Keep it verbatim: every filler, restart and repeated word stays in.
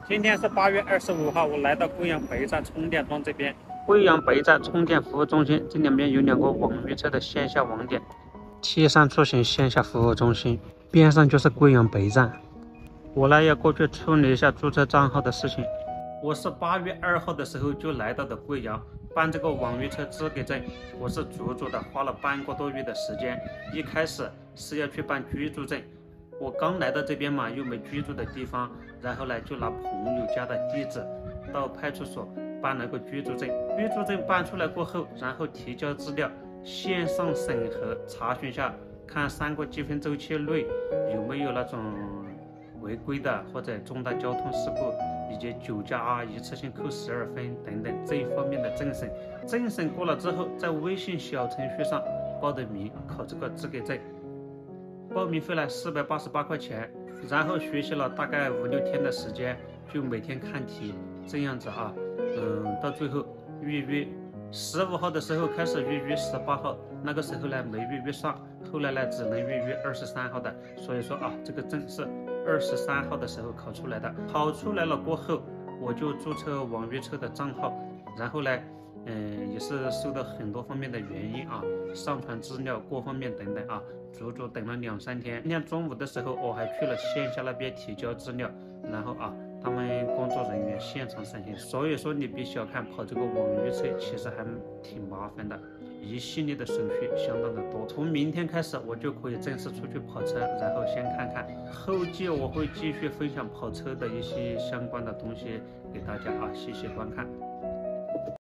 今天是八月二十五号，我来到贵阳北站充电桩这边。贵阳北站充电服务中心，这两边有两个网约车的线下网点。七三出行线下服务中心边上就是贵阳北站。我呢要过去处理一下注册账号的事情。我是八月二号的时候就来到的贵阳，办这个网约车资格证，我是足足的花了半个多月的时间。一开始是要去办居住证。我刚来到这边嘛，又没居住的地方，然后呢就拿朋友家的地址到派出所办了个居住证。居住证办出来过后，然后提交资料，线上审核查询下，看三个积分周期内有没有那种违规的或者重大交通事故，以及酒驾啊、一次性扣十二分等等这一方面的政审。政审过了之后，在微信小程序上报的名考这个资格证。报名费呢四百八十八块钱，然后学习了大概五六天的时间，就每天看题这样子啊，嗯，到最后预约十五号的时候开始预约十八号，那个时候呢没预约上，后来呢只能预约二十三号的，所以说啊这个证是二十三号的时候考出来的。考出来了过后，我就注册网约车的账号，然后呢嗯，也是受到很多方面的原因啊，上传资料各方面等等啊，足足等了两三天。今天中午的时候，我还去了线下那边提交资料，然后啊，他们工作人员现场审核。所以说，你别小看跑这个网约车，其实还挺麻烦的，一系列的手续相当的多。从明天开始，我就可以正式出去跑车，然后先看看，后继我会继续分享跑车的一些相关的东西给大家啊，谢谢观看。